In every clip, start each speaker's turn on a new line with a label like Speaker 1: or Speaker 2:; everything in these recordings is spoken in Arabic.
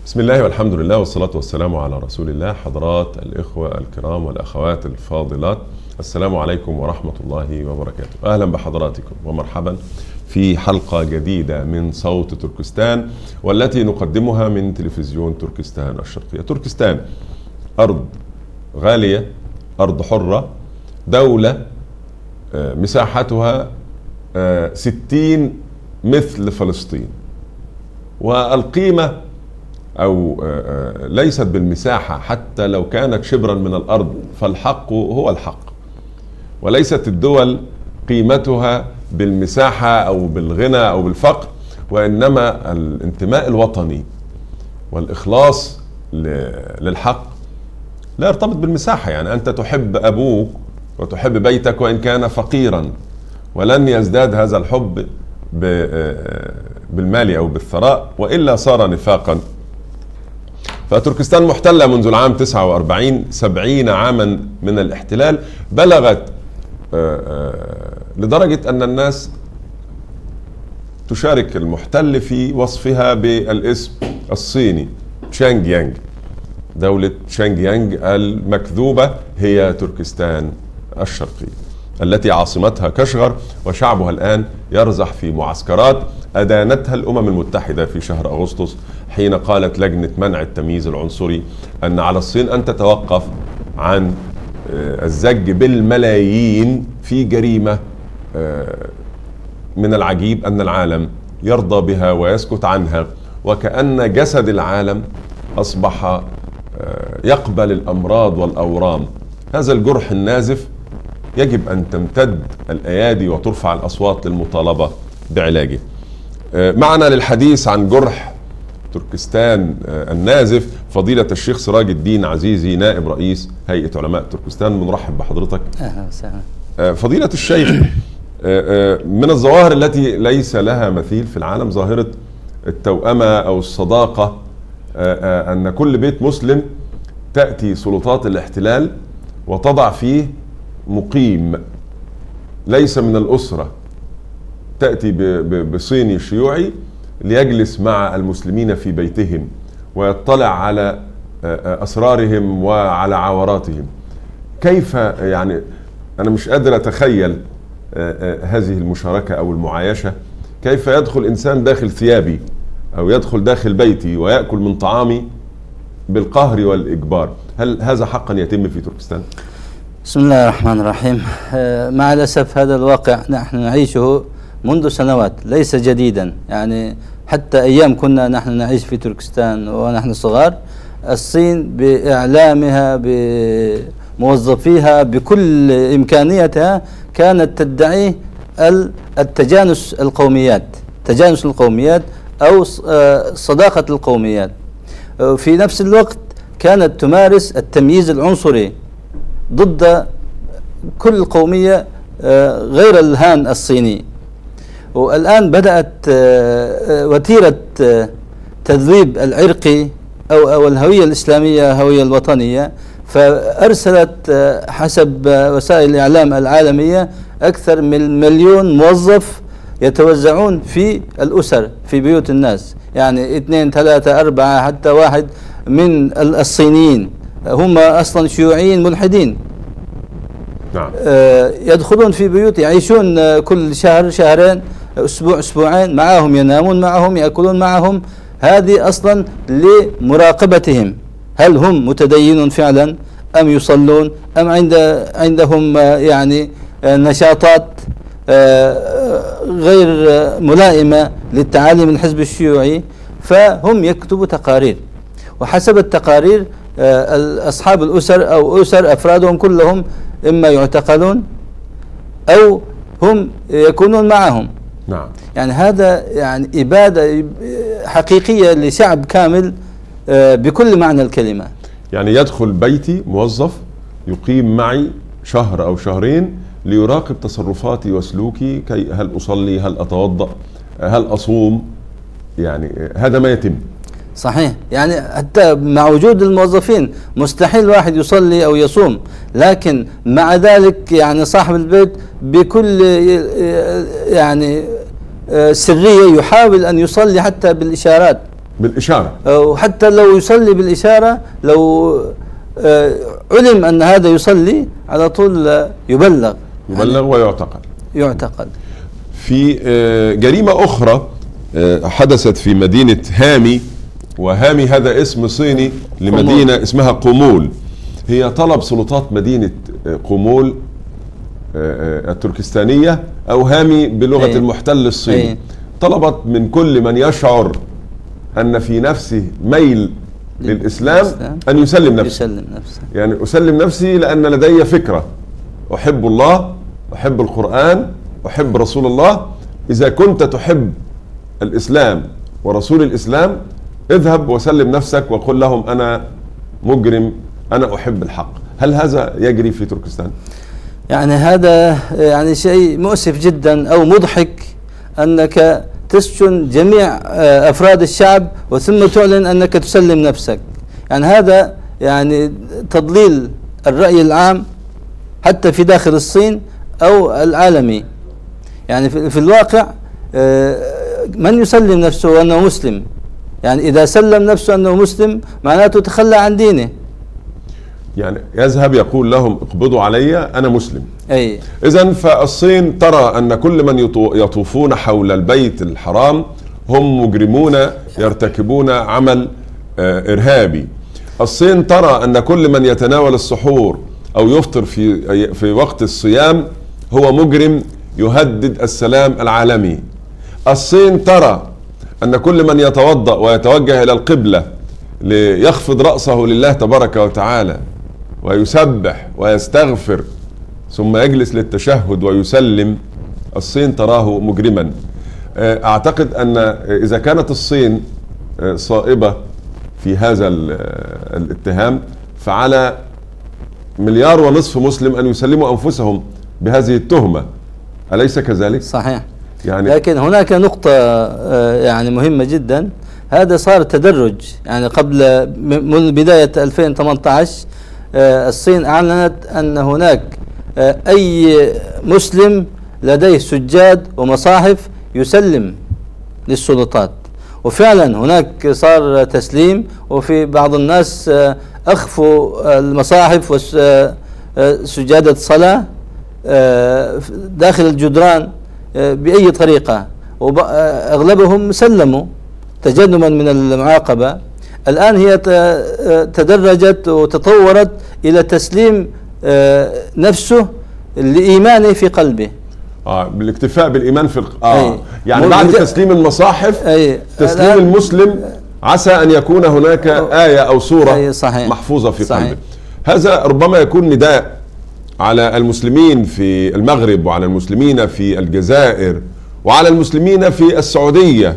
Speaker 1: بسم الله والحمد لله والصلاة والسلام على رسول الله. حضرات الإخوة الكرام والأخوات الفاضلات، السلام عليكم ورحمة الله وبركاته. أهلا بحضراتكم ومرحبا في حلقة جديدة من صوت تركستان، والتي نقدمها من تلفزيون تركستان الشرقية. تركستان أرض غالية، أرض حرة، دولة مساحتها 60 مثل فلسطين، والقيمة أو ليست بالمساحة، حتى لو كانت شبرا من الأرض فالحق هو الحق، وليست الدول قيمتها بالمساحة أو بالغنى أو بالفقر، وإنما الانتماء الوطني والإخلاص للحق لا يرتبط بالمساحة. يعني أنت تحب أبوك وتحب بيتك وإن كان فقيرا، ولن يزداد هذا الحب بالمال أو بالثراء، وإلا صار نفاقا. فتركستان محتلة منذ العام 49، 70 عاما من الاحتلال، بلغت لدرجة أن الناس تشارك المحتل في وصفها بالاسم الصيني تشانغ يانغ. دولة تشانغ يانغ المكذوبة هي تركستان الشرقية، التي عاصمتها كشغر، وشعبها الآن يرزح في معسكرات أدانتها الأمم المتحدة في شهر أغسطس، حين قالت لجنة منع التمييز العنصري أن على الصين أن تتوقف عن الزج بالملايين في جريمة من العجيب أن العالم يرضى بها ويسكت عنها، وكأن جسد العالم أصبح يقبل الأمراض والأورام. هذا الجرح النازف يجب أن تمتد الأيادي وترفع الأصوات للمطالبة بعلاجه. معنا للحديث عن جرح تركستان النازف فضيلة الشيخ سراج الدين عزيزي، نائب رئيس هيئة علماء تركستان. بنرحب بحضرتك.
Speaker 2: أهلا وسهلا.
Speaker 1: فضيلة الشيخ، من الظواهر التي ليس لها مثيل في العالم ظاهرة التوأمة أو الصداقة، أن كل بيت مسلم تأتي سلطات الاحتلال وتضع فيه مقيم ليس من الأسرة، تأتي بصيني شيوعي ليجلس مع المسلمين في بيتهم ويطلع على أسرارهم وعلى عوراتهم. كيف يعني أنا مش قادر أتخيل هذه المشاركة أو المعايشة. كيف يدخل إنسان داخل ثيابي أو يدخل داخل بيتي ويأكل من طعامي بالقهر والإجبار؟ هل هذا حقا يتم في تركستان؟
Speaker 2: بسم الله الرحمن الرحيم. مع الأسف هذا الواقع نحن نعيشه منذ سنوات، ليس جديدا. يعني حتى أيام كنا نحن نعيش في تركستان ونحن صغار، الصين بإعلامها بموظفيها بكل إمكانياتها كانت تدعي التجانس القوميات، تجانس القوميات أو صداقة القوميات. في نفس الوقت كانت تمارس التمييز العنصري ضد كل قومية غير الهان الصيني. والآن بدأت وتيرة تذويب العرقي أو الهوية الإسلامية، هوية الوطنية، فأرسلت حسب وسائل الإعلام العالمية أكثر من 1,000,000 موظف يتوزعون في الأسر في بيوت الناس، يعني 2 3 4 حتى واحد من الصينيين هم أصلا شيوعيين ملحدين.
Speaker 1: نعم.
Speaker 2: يدخلون في بيوت، يعيشون كل شهر شهرين أسبوع أسبوعين معهم، ينامون معهم، يأكلون معهم. هذه أصلا لمراقبتهم، هل هم متدينون فعلا أم يصلون أم عندهم يعني نشاطات غير ملائمة للتعاليم الحزب الشيوعي. فهم يكتبوا تقارير، وحسب التقارير أصحاب الأسر أو أسر أفرادهم كلهم إما يعتقلون أو هم يكونون معهم.
Speaker 1: نعم.
Speaker 2: يعني هذا يعني إبادة حقيقية لشعب كامل بكل معنى الكلمة.
Speaker 1: يعني يدخل بيتي موظف يقيم معي شهر أو شهرين ليراقب تصرفاتي وسلوكي، هل أصلي، هل أتوضأ، هل أصوم. يعني هذا ما يتم.
Speaker 2: صحيح. يعني حتى مع وجود الموظفين مستحيل واحد يصلي أو يصوم، لكن مع ذلك يعني صاحب البيت بكل يعني سرية يحاول أن يصلي حتى بالإشارات.
Speaker 1: بالإشارة،
Speaker 2: وحتى لو يصلي بالإشارة، لو علم أن هذا يصلي على طول يبلغ
Speaker 1: ويعتقل. في جريمة أخرى حدثت في مدينة هامي، وهامي هذا اسم صيني لمدينة اسمها قمول. هي طلب سلطات مدينة قمول التركستانية أو هامي بلغة المحتل الصيني، طلبت من كل من يشعر أن في نفسه ميل للإسلام أن يسلم نفسه. يعني أسلم نفسي لأن لدي فكرة، أحب الله، أحب القرآن، أحب رسول الله. إذا كنت تحب الإسلام ورسول الإسلام اذهب وسلم نفسك وقل لهم أنا مجرم، أنا أحب الحق. هل هذا يجري في تركستان؟
Speaker 2: يعني هذا يعني شيء مؤسف جدا أو مضحك، أنك تسجن جميع أفراد الشعب وثم تعلن أنك تسلم نفسك. يعني هذا يعني تضليل الرأي العام حتى في داخل الصين أو العالمي. يعني في الواقع من يسلم نفسه أنه مسلم، يعني إذا سلم نفسه أنه مسلم معناته تخلى عن دينه،
Speaker 1: يعني يذهب يقول لهم اقبضوا علي أنا مسلم.
Speaker 2: أي
Speaker 1: إذن فالصين ترى أن كل من يطوفون حول البيت الحرام هم مجرمون يرتكبون عمل إرهابي. الصين ترى أن كل من يتناول السحور أو يفطر في وقت الصيام هو مجرم يهدد السلام العالمي. الصين ترى أن كل من يتوضأ ويتوجه إلى القبلة ليخفض رأسه لله تبارك وتعالى ويسبح ويستغفر ثم يجلس للتشهد ويسلم، الصين تراه مجرما. أعتقد أن إذا كانت الصين صائبة في هذا الاتهام فعلى 1.5 مليار مسلم أن يسلموا أنفسهم بهذه التهمة، أليس كذلك؟
Speaker 2: صحيح.
Speaker 1: يعني
Speaker 2: لكن هناك نقطة يعني مهمة جدا، هذا صار تدرج. يعني قبل من بداية 2018 الصين أعلنت أن هناك أي مسلم لديه سجاد ومصاحف يسلم للسلطات، وفعلا هناك صار تسليم، وفي بعض الناس أخفوا المصاحف وسجادة الصلاة داخل الجدران بأي طريقة، وأغلبهم سلموا تجنبا من المعاقبة. الآن هي تدرجت وتطورت إلى تسليم نفسه لإيمانه في قلبه،
Speaker 1: بالاكتفاء بالإيمان في يعني بعد تسليم المصاحف تسليم المسلم عسى أن يكون هناك آية أو سورة محفوظة في قلبه. هذا ربما يكون نداء على المسلمين في المغرب وعلى المسلمين في الجزائر وعلى المسلمين في السعودية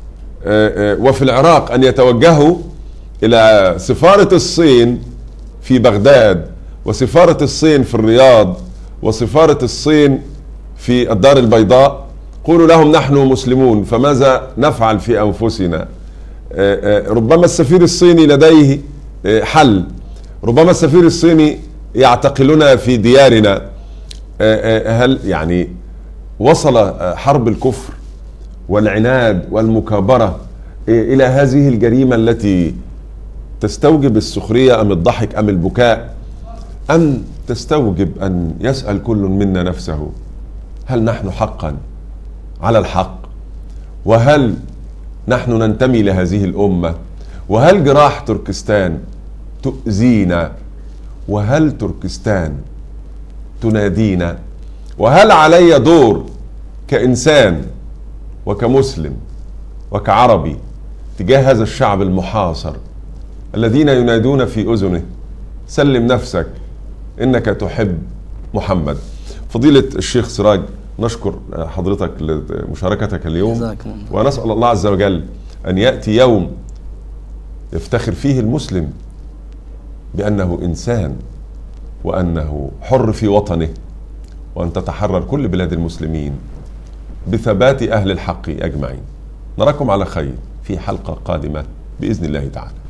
Speaker 1: وفي العراق أن يتوجهوا إلى سفارة الصين في بغداد وسفارة الصين في الرياض وسفارة الصين في الدار البيضاء. قولوا لهم نحن مسلمون، فماذا نفعل في أنفسنا؟ ربما السفير الصيني لديه حل، ربما السفير الصيني يعتقلنا في ديارنا. هل يعني وصل حرب الكفر والعناد والمكابرة إلى هذه الجريمة التي تستوجب السخرية أم الضحك أم البكاء، أم تستوجب أن يسأل كل منا نفسه هل نحن حقا على الحق؟ وهل نحن ننتمي لهذه الأمة؟ وهل جراح تركستان تؤذينا؟ وهل تركستان تنادينا؟ وهل علي دور كإنسان وكمسلم وكعربي تجاه هذا الشعب المحاصر الذين ينادون في أذنه سلم نفسك إنك تحب محمد؟ فضيلة الشيخ سراج، نشكر حضرتك لمشاركتك اليوم، ونسأل الله عز وجل أن يأتي يوم يفتخر فيه المسلم بأنه إنسان وأنه حر في وطنه، وأن تتحرر كل بلاد المسلمين بثبات أهل الحق أجمعين. نراكم على خير في حلقة قادمة بإذن الله تعالى.